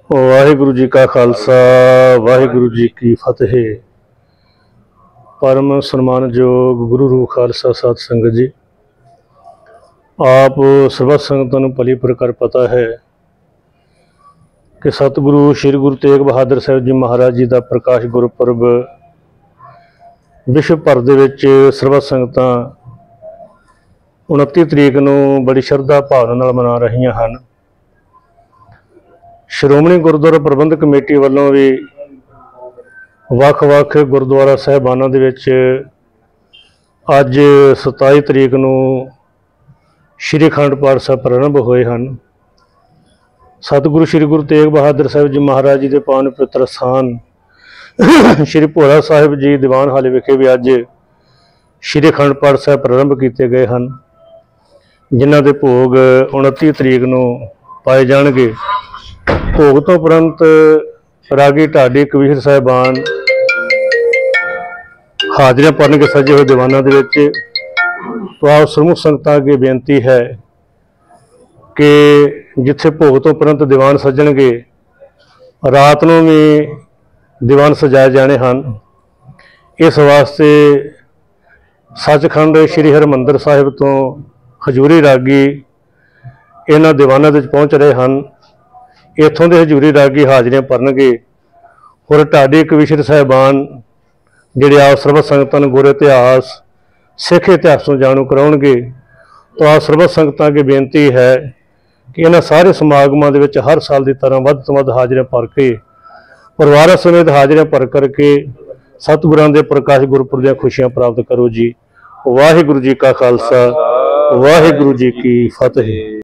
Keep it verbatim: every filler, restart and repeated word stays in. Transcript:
वाहिगुरु जी का खालसा वाहिगुरु जी की फतेह। परम सन्मानयोग गुरु रूह खालसा साध संगत जी, आप सर्वत संगतां नूं भली प्रकार पता है कि सतगुरु श्री गुरु तेग बहादुर साहब जी महाराज जी का प्रकाश गुरपुरब विश्व भर दे विच सर्वत संगतां उनती तरीक नूं बड़ी शरधा भावना नाल मना रहीआं हन। श्रोमणी गुरुद्वारा प्रबंधक कमेटी वालों भी वख-वख गुरुद्वारा साहिबानां दे विच अज सताई तरीक नूं श्री अखंड पाठ साहिब प्रारंभ होए हैं। सतगुरु श्री गुरु तेग बहादुर साहब जी महाराज जी के पावन पवित्र स्थान श्री भोरा साहिब जी दीवान हाल विखे भी अज श्री अखंड पाठ साहिब प्रारंभ किए गए हैं, जिन्हां दे भोग उनती तरीक नूं पाए जाणगे। भोग तो उपरंत रागी ढाडी कबीर साहिबान हाजरियां भरनगे सजे हुए दीवानां दे विच। तो आप सरमुख संगतां अगे बेनती है कि जिथे भोग तो उपरंत दीवान सजणगे रात नूं भी दीवान सजाए जाने हैं। इस वास्ते सचखंड श्री हरमंदर साहिब तो हजूरी रागी इन्हां दीवानां दे विच पहुँच रहे हैं। इत्थों के हजूरी रागी हाजरियां भरनगे और ढाडी कबीर साहिबान जिहड़े आप सर्वत संगतां नूं गुर इतिहास सिख इतिहास को जाणू कराउणगे। तो आप सर्वत संगतां अगे बेनती है कि इन्हां सारे समागमां दे विच हर साल की तरह वध तो वध हाजरियां भर के परिवार समेत हाजरियां भर करके सतगुरां दे प्रकाश गुरपुरब ਦੀਆਂ खुशियां प्राप्त करो जी। वाहिगुरु जी का खालसा वाहिगुरु जी की फतेह।